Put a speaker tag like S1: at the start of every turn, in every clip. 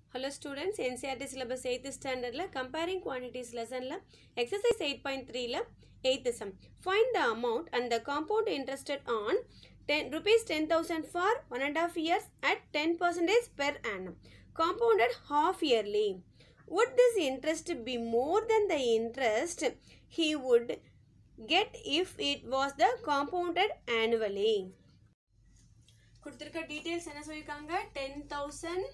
S1: Hello students, NCERT syllabus 8th standard la comparing quantities lesson la exercise 8.3 la 8th sum. Find the amount and the compound interested on rupees 10,000 for 1.5 years at 10% per annum. Compounded half yearly. Would this interest be more than the interest he would get if it was the compounded annually? கொடுத்திருக்க details என்ன சொல்லிருக்காங்க 10,000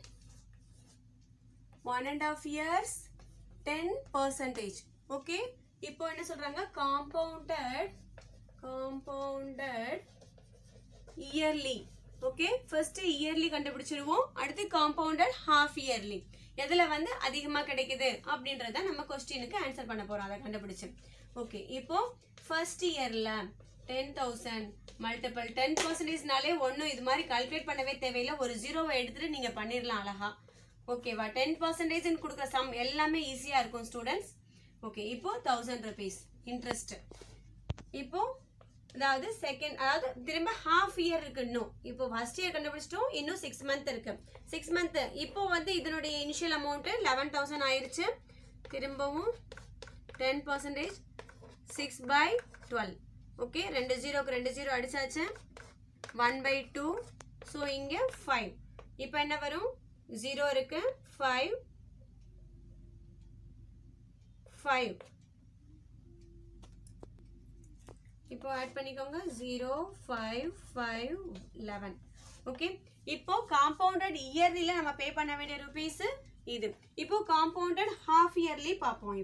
S1: 1.5 years 10%. Okay, இப்போ என்ன சொல்றாங்க compounded yearly. Okay, first yearly கண்டுபிடிச்சிருவோம், அடுத்து compounded half yearly. எதுல வந்து அதிகமா கிடைக்குது அப்படின்றத நம்ம क्वेश्चनக்கு ஆன்சர் பண்ண போறோம் அத கண்டுபிடிச்சு. ஓகே, இப்போ first yearல 10,000 multiple 10% நாலே ஒண்ணும் இது மாதிரி கால்குலேட் பண்ணவே தேவையில்லை, ஒரு ஜீரோவை எடுத்துட்டு நீங்க பண்ணிரலாம் அழகா. ஓகேவா, 10% ன்னு கொடுக்கிற சம் எல்லாமே ஈஸியா இருக்கும் ஸ்டூடண்ட்ஸ். ஓகே, இப்போ 1000 rupees இன்ட்ரெஸ்ட். இப்போ அதாவது செகண்ட், அதாவது திரும்ப ஹாஃப் இயர் இருக்கு இன்னும். இப்போ ஃபர்ஸ்ட் இயர் கண்டுபிடிச்சிட்டோம், இன்னும் 6 month இருக்கு. 6 month இப்போ வந்து இதனுடைய இனிஷியல் அமௌண்ட் 11,000 ஆயிருச்சு. திரும்பவும் 10% 6/12. ஓகே, 2 0க்கு 2 0 அடிச்சாச்சு. 1/2. ஸோ இங்கே 5. இப்போ என்ன வரும், 0 இருக்கு, 5 5. இப்போ ஆட் பண்ணிக்கோங்க 0 5 5 11. ஓகே, இப்போ காம்பவுண்டட் இயர்லில நம்ம பே பண்ண வேண்டிய ரூபீஸ் இது. இப்போ காம்பவுண்டட் ஹாஃப் இயர்லி பாப்போம்.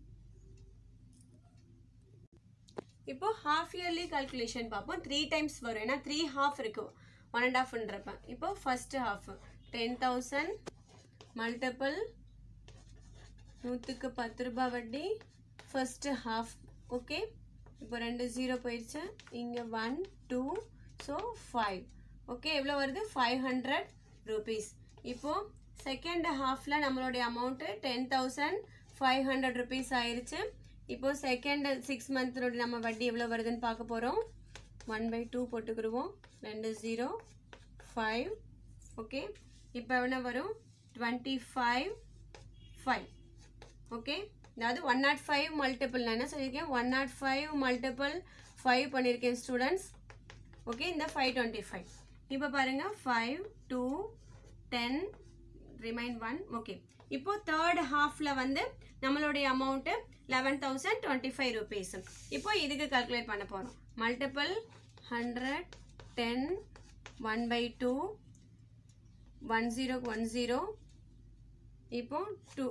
S1: இப்போ ஹாஃப் இயர்லி கால்குலேஷன் பாப்போம். 3 times வரும், ஏன்னா 3 half இருக்கு 1.5ன்றப்ப. இப்போ ஃபர்ஸ்ட் ஹாஃப் 10,000 மல்டிபிள் 100க்கு 10 ரூபாய் வட்டி ஃபர்ஸ்ட் ஹாஃப். ஓகே, இப்போ 2 0 போயிடுச்சு, இங்க 1 2, ஸோ 5. ஓகே, எவ்வளோ வருது 500 rupees. இப்போ செகண்ட் ஹாஃப்ல நம்மளுடைய அமௌண்ட் 10,500 rupees ஆயிருச்சு. இப்போ செகண்ட் 6 month நம்ம வட்டி எவ்வளோ வருதுன்னு பார்க்க போறோம். 1/2 போட்டுக்கிடுவோம், 2 0 5. ஓகே, இப்போ என்ன வரும் 25 5. ஓகே, அதாவது 105 மல்டிபிள், நான் என்ன சொல்லியிருக்கேன் 105 மல்டிபிள் 5 பண்ணியிருக்கேன் ஸ்டூடெண்ட்ஸ். ஓகே, இந்த 525. இப்போ பாருங்க 5 2 10 ரிமைன் 1. ஓகே, இப்போ தேர்ட் ஹாஃப்ல வந்து நம்மளுடைய அமௌண்ட் 11,025 rupees. இப்போ இதுக்கு கால்குலேட் பண்ண போறோம். மல்டிபிள் 100 10 1/2 1 0க்கு 1 0. இப்போ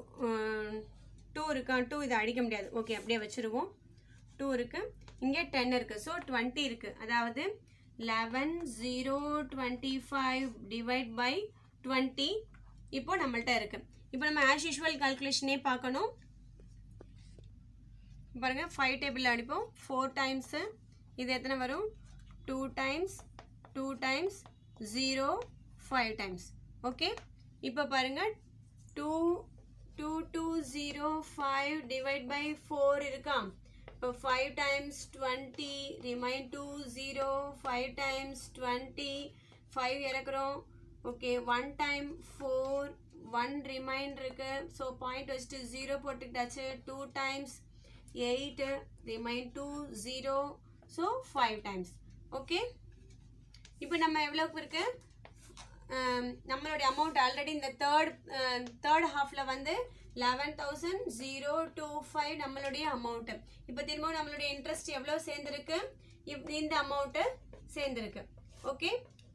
S1: 2 இருக்கா, 2 இதை அடிக்க முடியாது. ஓகே, அப்படியே வச்சிருவோம். 2 இருக்கு, இங்கே 10 இருக்கு, ஸோ 20 இருக்கு. அதாவது 11,025 டிவைட் பை 20 இப்போ நம்மள்ட்ட இருக்கு. இப்போ நம்ம ஆஸ் யூஷுவல் கால்குலேஷனே பார்க்கணும். பாருங்க 5 டேபிள் அடிப்போம். 4 times இது எத்தனை வரும், 2 times 2 times 0 5 times. ஓகே, இப்போ பாருங்க 2205 டிவைட் பை 4 இருக்கா. இப்போ 5 times 20 ரிமைன் 20 5 times 20 5 இறக்குறோம். ஓகே, 1 time 4 1 ரிமைன் இருக்கு, ஸோ பாயிண்ட் வச்சுட்டு 0 போட்டுக்கிட்டாச்சு. 2 times 8 remain 2 0, so 5 times. Okay, இப்போ நம்ம எவ்வளோக்கு இருக்கு, நம்மளுடைய அமௌண்ட் ஆல்ரெடி இந்த தேர்ட் ஹாஃப்ல வந்து 11,025 நம்மளுடைய அமௌண்ட். இப்போ திரும்ப நம்மளுடைய இன்ட்ரெஸ்ட் எவ்வளோ சேர்ந்துருக்கு, இந்த அமௌண்ட் சேர்ந்துருக்கு. ஓகே,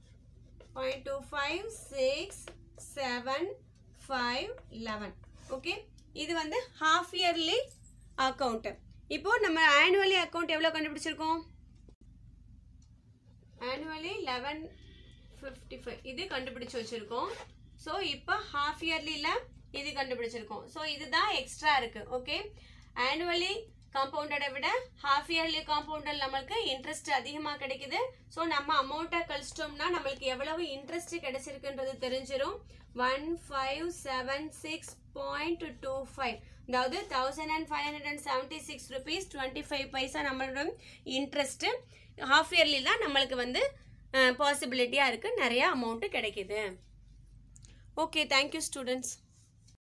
S1: 0.25 6 7 5 11. ஓகே, இது வந்து ஹாஃப் இயர்லி அக்கௌண்ட். இப்போ நம்ம ஆனுவலி அக்கௌண்ட் எவ்வளோ கண்டுபிடிச்சிருக்கோம், ஆனுவலி 1155 இது கண்டுபிடிச்சு வச்சிருக்கோம். ஸோ இப்போ ஹாஃப் இயர்லில இது கண்டுபிடிச்சிருக்கோம். ஸோ இதுதான் எக்ஸ்ட்ரா இருக்கு. ஓகே, ஆனுவலி காம்பவுண்டடை விட ஹாஃப் இயர்லி காம்பவுண்டட் நம்மளுக்கு இன்ட்ரெஸ்ட் அதிகமாக கிடைக்குது. ஸோ நம்ம அமௌண்ட்டை கழிச்சிட்டோம்னா நம்மளுக்கு எவ்வளவு இன்ட்ரெஸ்ட் கிடைச்சிருக்குன்றது தெரிஞ்சிடும். 1576.25, அதாவது 1,576 rupees 25 paisa நம்மளோட இன்ட்ரெஸ்ட் ஹாஃப் இயர்லில நம்மளுக்கு வந்து பாசிபிலிட்டியா இருக்கு, நிறைய அமௌண்ட் கிடைக்குது. Okay, thank you students.